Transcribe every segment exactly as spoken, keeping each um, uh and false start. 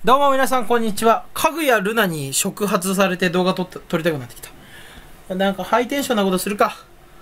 どうも皆さんこんにちは。かぐやルナに触発されて動画撮った撮りたくなってきた。なんかハイテンションなことするか。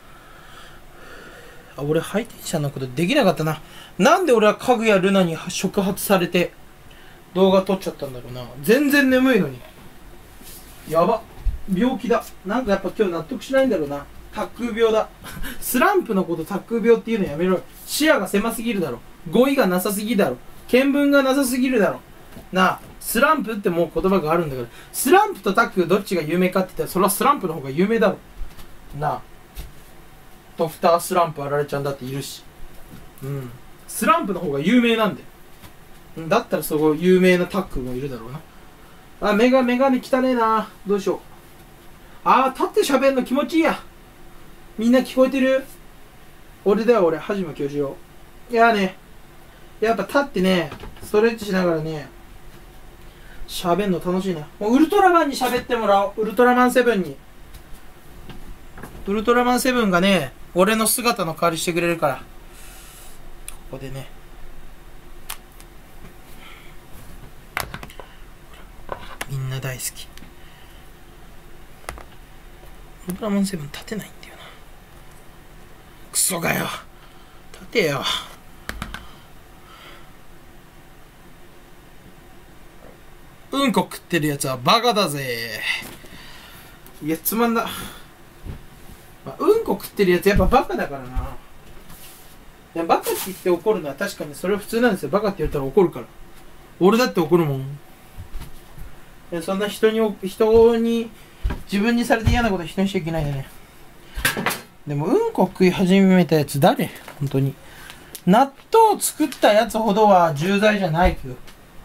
あ、俺ハイテンションなことできなかったな。なんで俺はかぐやルナに触発されて動画撮っちゃったんだろうな。全然眠いのに。やば。病気だ。なんかやっぱ今日納得しないんだろうな。タック病だ。スランプのことタック病っていうのやめろ。視野が狭すぎるだろ。語彙がなさすぎだろ。見聞がなさすぎるだろ。なあ、スランプってもう言葉があるんだから。スランプとタックどっちが有名かって言ったらそれはスランプの方が有名だろ。なあ、ドクタースランプあられちゃんだっているし。うん。スランプの方が有名なんだよ。だったらそこ有名なタックもいるだろうな。あ、メガメガネ汚ねえな。どうしよう。あー、立って喋んの気持ちいいや。みんな聞こえてる？俺だよ俺、はじま教授よ。いやーね、やっぱ立ってね、ストレッチしながらね、喋んの楽しいな。もうウルトラマンに喋ってもらおう。ウルトラマンセブンに。ウルトラマンセブンがね、俺の姿の代わりしてくれるから。ここでね。みんな大好き。ウルトラマンセブン立てないんだよな。クソがよ。立てよ。うんこ食ってるやつはバカだぜ。いや、つまんだ。まあ、うんこ食ってるやつやっぱバカだからな。いや、バカって言って怒るのは確かにそれは普通なんですよ。バカって言ったら怒るから。俺だって怒るもん。いや、そんな人に、人に、自分にされて嫌なこと人にしちゃいけないよね。でも、うんこ食い始めたやつ誰？本当に。納豆を作ったやつほどは重罪じゃないけど。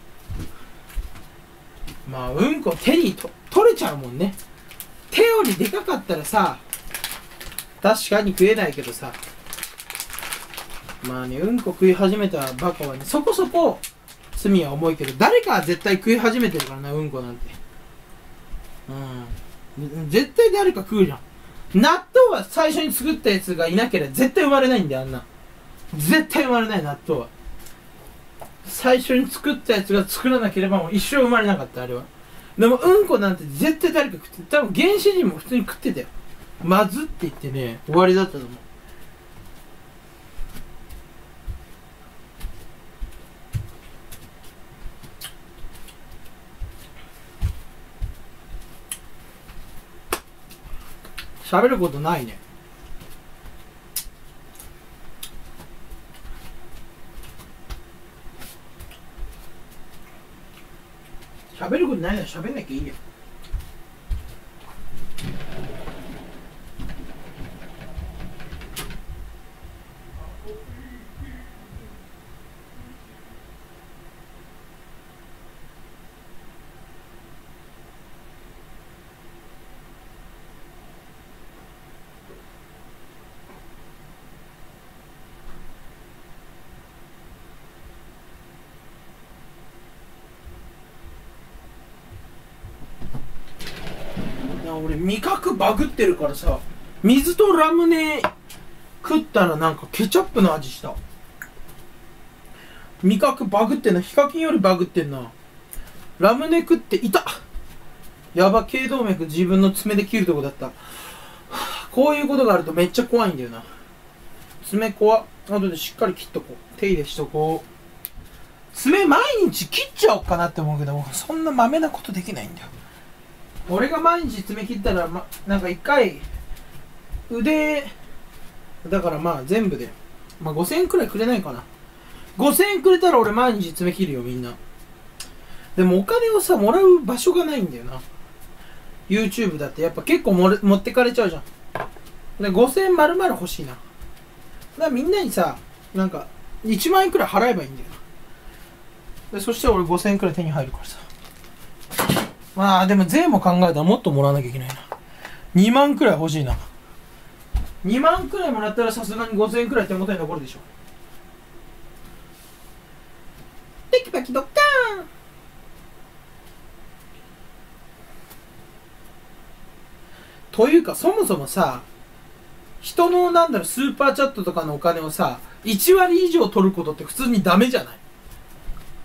まあ、うんこ手にと取れちゃうもんね。手よりでかかったらさ、確かに食えないけどさ。まあね、うんこ食い始めたバカはね、そこそこ罪は重いけど、誰かは絶対食い始めてるからな、うんこなんて。うん。絶対誰か食うじゃん。納豆は最初に作ったやつがいなければ絶対生まれないんだよ、あんな。絶対生まれない、納豆は。最初に作ったやつが作らなければもう一生生まれなかった、あれは。でもうんこなんて絶対誰か食って、多分原始人も普通に食ってたよ。まずって言ってね、終わりだったと思う。喋ることないね。喋ることないなら喋んなきゃいいよ。俺味覚バグってるからさ、水とラムネ食ったらなんかケチャップの味した。味覚バグってんな。ヒカキンよりバグってんな。ラムネ食っていた。やば、頸動脈自分の爪で切るとこだった。こういうことがあるとめっちゃ怖いんだよな。爪怖っ。後でしっかり切っとこう。手入れしとこう。爪毎日切っちゃおうかなって思うけど、そんなマメなことできないんだよ。俺が毎日爪切ったら、ま、なんか一回腕だからまあ全部でまあごせんえんくらいくれないかな。ごせんえんくれたら俺毎日爪切るよみんな。でもお金をさもらう場所がないんだよな。 YouTube だってやっぱ結構もれ持ってかれちゃうじゃん。でごせんえん丸々欲しいな。だからみんなにさなんかいちまんえんくらい払えばいいんだよな。でそしたら俺ごせんえんくらい手に入るからさ。まあでも税も考えたらもっともらわなきゃいけないな。にまんくらい欲しいな。にまんくらいもらったらさすがにごせんえんくらい手元に残るでしょ。テキパキドッカーン。というかそもそもさ、人のなんだろうスーパーチャットとかのお金をさいちわり以上取ることって普通にダメじゃない？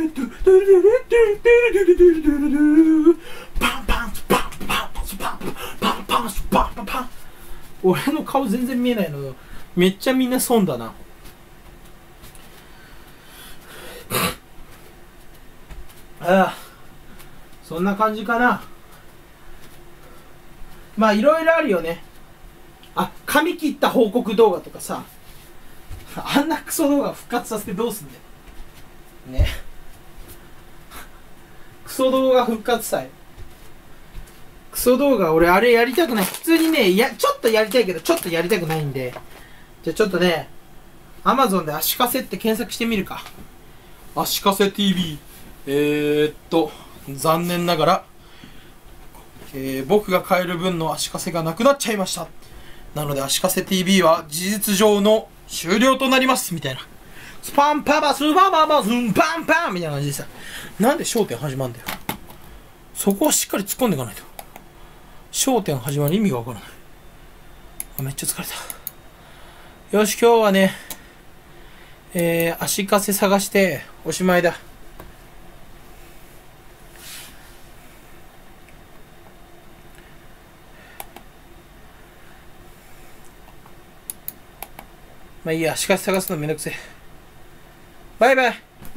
パンパンパンパンパンパンパンパンパンパン。俺の顔全然見えないのめっちゃみんな損だな。ああ、そんな感じかな。まあいろいろあるよね。あ、髪切った報告動画とかさ、あんなクソ動画復活させてどうすんだよね。クソ動画復活祭、クソ動画俺あれやりたくない。普通にね、やちょっとやりたいけどちょっとやりたくないんで、じゃあちょっとね、アマゾンで足かせって検索してみるか。足かせ ティーブイ、 えーっと残念ながら、えー、僕が買える分の足かせがなくなっちゃいました。なので足かせ ティーブイ は事実上の終了となりますみたいな。スパンパバスパババスンパンパンみたいな感じでさ、なんで焦点始まんだよ。そこはしっかり突っ込んでいかないと。 焦点始まる意味がわからない。あ、めっちゃ疲れた。よし、今日はね、えー、足かせ探しておしまいだ。まあいいや、足かせ探すのめんどくせえ。バイバイ。